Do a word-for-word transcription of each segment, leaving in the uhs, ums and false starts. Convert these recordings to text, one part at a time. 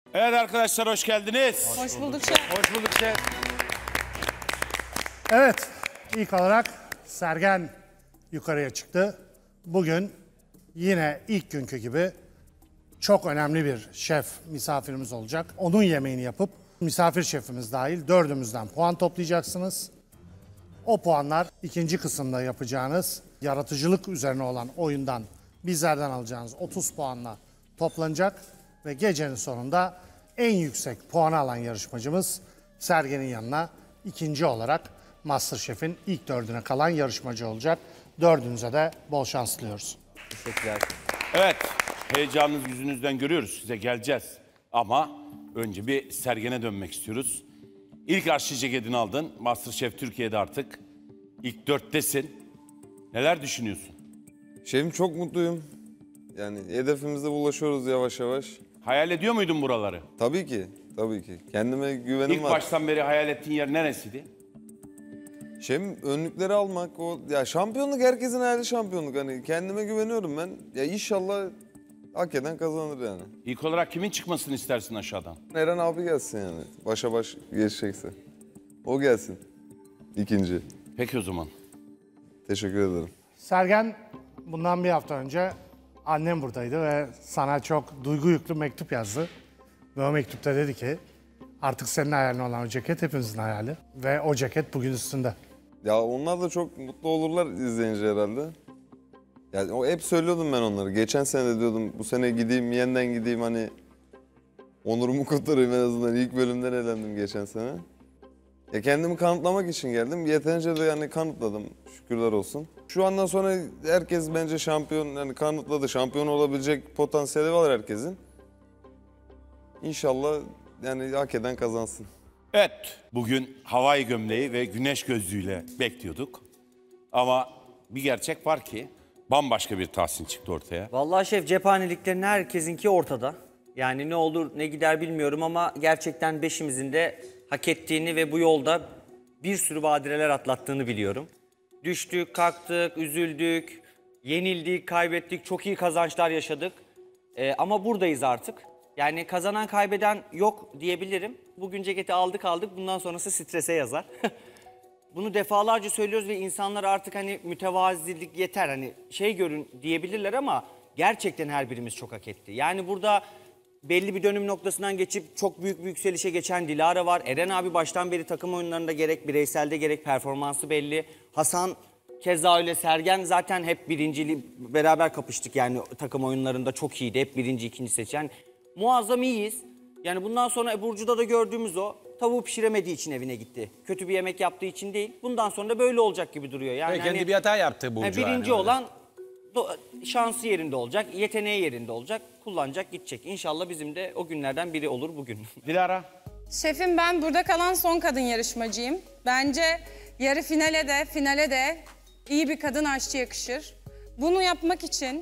Evet arkadaşlar, hoş geldiniz. Hoş, hoş bulduk şef. Hoş bulduk şef. Evet, ilk olarak Sergen yukarıya çıktı. Bugün yine ilk günkü gibi çok önemli bir şef misafirimiz olacak. Onun yemeğini yapıp misafir şefimiz dahil dördümüzden puan toplayacaksınız. O puanlar ikinci kısımda yapacağınız yaratıcılık üzerine olan oyundan bizlerden alacağınız otuz puanla toplanacak. Ve gecenin sonunda en yüksek puanı alan yarışmacımız Sergen'in yanına ikinci olarak MasterChef'in ilk dördüne kalan yarışmacı olacak. Dördünüze de bol şans diliyoruz. Teşekkürler. Evet, heyecanınız yüzünüzden görüyoruz. Size geleceğiz. Ama önce bir Sergen'e dönmek istiyoruz. İlk aşçı ceketini aldın. MasterChef Türkiye'de artık ilk dörttesin. Neler düşünüyorsun? Şefim çok mutluyum. Yani hedefimize ulaşıyoruz yavaş yavaş. Hayal ediyor muydun buraları? Tabii ki, tabii ki. Kendime güvenim İlk var. baştan beri hayal ettiğin yer neresiydi? Şefim önlükleri almak, o ya şampiyonluk herkesin hayali şampiyonluk. Hani kendime güveniyorum ben. Ya inşallah hak eden kazanır yani. İlk olarak kimin çıkmasını istersin aşağıdan? Eren abi gelsin yani. Başa baş geçecekse. O gelsin. İkinci. Peki o zaman. Teşekkür ederim. Sergen bundan bir hafta önce annem buradaydı ve sana çok duygu yüklü mektup yazdı. Ve o mektupta dedi ki artık senin hayalin olan o ceket hepimizin hayali. Ve o ceket bugün üstünde. Ya onlar da çok mutlu olurlar izleyince herhalde. Yani o hep söylüyordum ben onları. Geçen sene de diyordum bu sene gideyim, yeniden gideyim hani onurumu kurtarayım en azından. İlk bölümden elendim geçen sene. Ya kendimi kanıtlamak için geldim. Yeterince de yani kanıtladım. Şükürler olsun. Şu andan sonra herkes bence şampiyon yani kanıtladı. Şampiyon olabilecek potansiyeli var herkesin. İnşallah yani hak eden kazansın. Evet, bugün havai gömleği ve güneş gözlüğüyle bekliyorduk. Ama bir gerçek var ki bambaşka bir Tahsin çıktı ortaya. Vallahi şef, cephaneliklerin herkesinki ortada. Yani ne olur ne gider bilmiyorum ama gerçekten beşimizin de hak ettiğini ve bu yolda bir sürü badireler atlattığını biliyorum. Düştük, kalktık, üzüldük, yenildik, kaybettik, çok iyi kazançlar yaşadık. Ee, ama buradayız artık. Yani kazanan kaybeden yok diyebilirim. Bugün ceketi aldık aldık, bundan sonrası strese yazar. Bunu defalarca söylüyoruz ve insanlar artık hani mütevazilik yeter hani şey görün diyebilirler ama gerçekten her birimiz çok hak etti. Yani burada belli bir dönüm noktasından geçip çok büyük bir yükselişe geçen Dilara var. Eren abi baştan beri takım oyunlarında gerek bireyselde gerek performansı belli. Hasan keza öyle, Sergen zaten hep birinciliği beraber kapıştık yani takım oyunlarında çok iyiydi. Hep birinci ikinci seçen. Muazzam iyiyiz. Yani bundan sonra Burcu'da da gördüğümüz o. Tavuğu pişiremediği için evine gitti. Kötü bir yemek yaptığı için değil. Bundan sonra da böyle olacak gibi duruyor. Yani Ve kendi hani, bir hata yaptı Burcu. yani birinci yani, olan do, şansı yerinde olacak, yeteneği yerinde olacak, kullanacak, gidecek. İnşallah bizim de o günlerden biri olur bugün. Dilara. Şefim, ben burada kalan son kadın yarışmacıyım. Bence yarı finale de finale de iyi bir kadın aşçı yakışır. Bunu yapmak için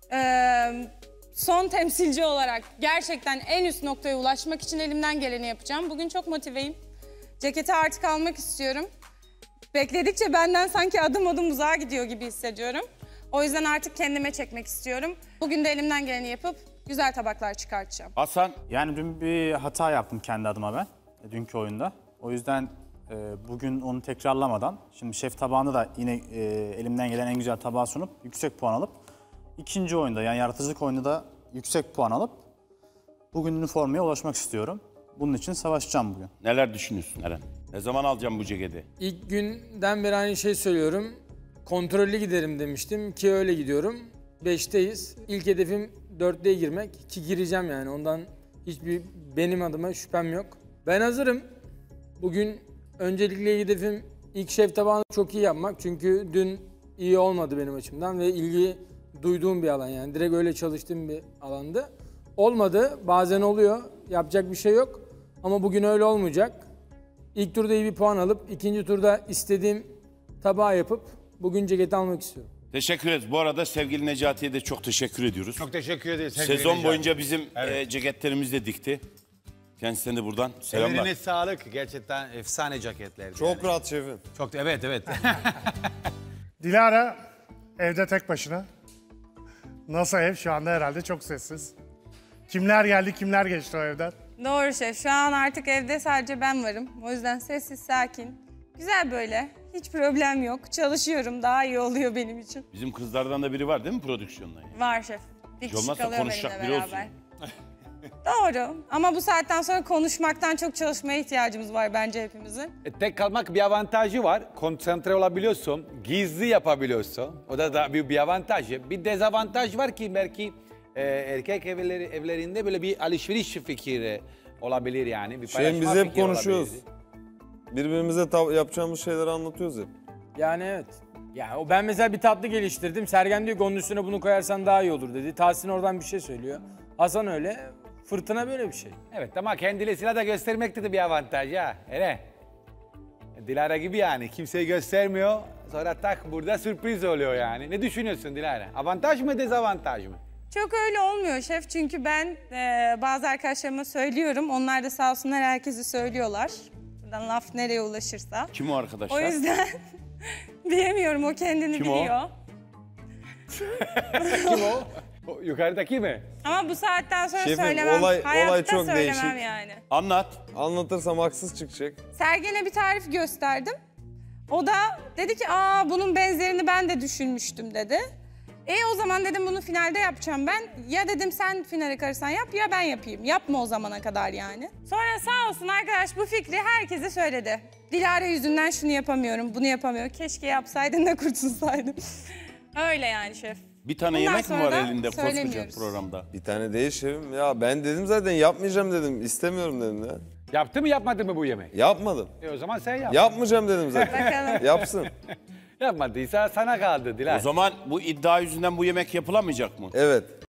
e, son temsilci olarak gerçekten en üst noktaya ulaşmak için elimden geleni yapacağım. Bugün çok motiveyim. Ceketi artık almak istiyorum. Bekledikçe benden sanki adım adım uzağa gidiyor gibi hissediyorum. O yüzden artık kendime çekmek istiyorum. Bugün de elimden geleni yapıp güzel tabaklar çıkartacağım. Hasan. Yani dün bir hata yaptım kendi adıma ben, e, dünkü oyunda. O yüzden e, bugün onu tekrarlamadan, şimdi şef tabağında da yine e, elimden gelen en güzel tabağı sunup yüksek puan alıp, ikinci oyunda yani yaratıcılık oyunda da yüksek puan alıp bugünün formaya ulaşmak istiyorum. Bunun için savaşacağım bugün. Neler düşünüyorsun Eren? Ne zaman alacağım bu ceketi? İlk günden beri aynı şey söylüyorum. Kontrollü giderim demiştim ki öyle gidiyorum. Beşteyiz. İlk hedefim dörtlüğe girmek ki gireceğim yani. Ondan hiçbir benim adıma şüphem yok. Ben hazırım. Bugün öncelikle hedefim ilk şef tabağını çok iyi yapmak. Çünkü dün iyi olmadı benim açımdan ve ilgi duyduğum bir alan yani. Direkt öyle çalıştığım bir alandı. Olmadı. Bazen oluyor. Yapacak bir şey yok. Ama bugün öyle olmayacak. İlk turda iyi bir puan alıp ikinci turda istediğim tabağı yapıp bugün ceketi almak istiyorum. Teşekkür ederiz. Bu arada sevgili Necati'ye de çok teşekkür ediyoruz. Çok teşekkür ederiz. Sezon Necati. boyunca bizim Evet. e, ceketlerimizi de dikti. Kendisine de buradan selamlar. Eline sağlık. Gerçekten efsane ceketler. Çok yani. rahat şefim. Çok evet evet. Dilara evde tek başına. Nasıl ev? Şu anda herhalde çok sessiz. Kimler geldi, kimler geçti o evden? Doğru şef. Şu an artık evde sadece ben varım. O yüzden sessiz, sakin. Güzel böyle. Hiç problem yok. Çalışıyorum. Daha iyi oluyor benim için. Bizim kızlardan da biri var değil mi prodüksiyonda? Var şef. Bir Hiç kişi olmazsa kalıyor konuşacak benimle biri olsun. beraber. Doğru. Ama bu saatten sonra konuşmaktan çok çalışmaya ihtiyacımız var bence hepimizin. E, tek kalmak bir avantajı var. Konsantre olabiliyorsun, gizli yapabiliyorsun. O da, da bir, bir avantaj. Bir dezavantaj var ki belki e, erkek evleri, evlerinde böyle bir alışveriş fikri olabilir yani. Bir Şeyin biz paylaşma hep fikri konuşuyoruz. olabilir. Birbirimize tav- yapacağımız şeyleri anlatıyoruz hep. Yani evet. Yani o ben mesela bir tatlı geliştirdim. Sergen diyor ki onun üstüne bunu koyarsan daha iyi olur dedi. Tahsin oradan bir şey söylüyor. Hasan öyle. Fırtına böyle bir şey. Evet ama kendisiyle de göstermek de bir avantaj ha. Hele. Dilara gibi yani kimseyi göstermiyor. Sonra tak burada sürpriz oluyor yani. Ne düşünüyorsun Dilara? Avantaj mı dezavantaj mı? Çok öyle olmuyor şef çünkü ben e, bazı arkadaşlarıma söylüyorum. Onlar da sağ olsunlar herkesi söylüyorlar. Buradan laf nereye ulaşırsa. Kim o arkadaşlar? O yüzden diyemiyorum, o kendini Kim o? biliyor. Kim o? O yukarıdaki mi? Ama bu saatten sonra Şefim, söylemem. olay- Hayatta olay çok söylemem değişik. yani. Anlat. Anlatırsam haksız çıkacak. Sergen'e bir tarif gösterdim. O da dedi ki aa bunun benzerini ben de düşünmüştüm dedi. E o zaman dedim bunu finalde yapacağım ben. Ya dedim sen finale karışsan yap ya ben yapayım. Yapma o zamana kadar yani. Sonra sağ olsun arkadaş bu fikri herkese söyledi. Dilara yüzünden şunu yapamıyorum, bunu yapamıyorum. Keşke yapsaydın da kurtulsaydın. Öyle yani şef. Bir tane Bundan yemek mi sonra var da elinde koskoca söylemiyoruz. programda? Bir tane değil şefim. Ya ben dedim zaten yapmayacağım dedim. İstemiyorum dedim ya. Yaptı mı yapmadı mı bu yemeği? Yapmadım. E o zaman sen yap. Yapmayacağım dedim zaten. Bakalım. Yapsın. Yapmadıysa sana kaldı Dilara. O zaman bu iddia yüzünden bu yemek yapılamayacak mı? Evet.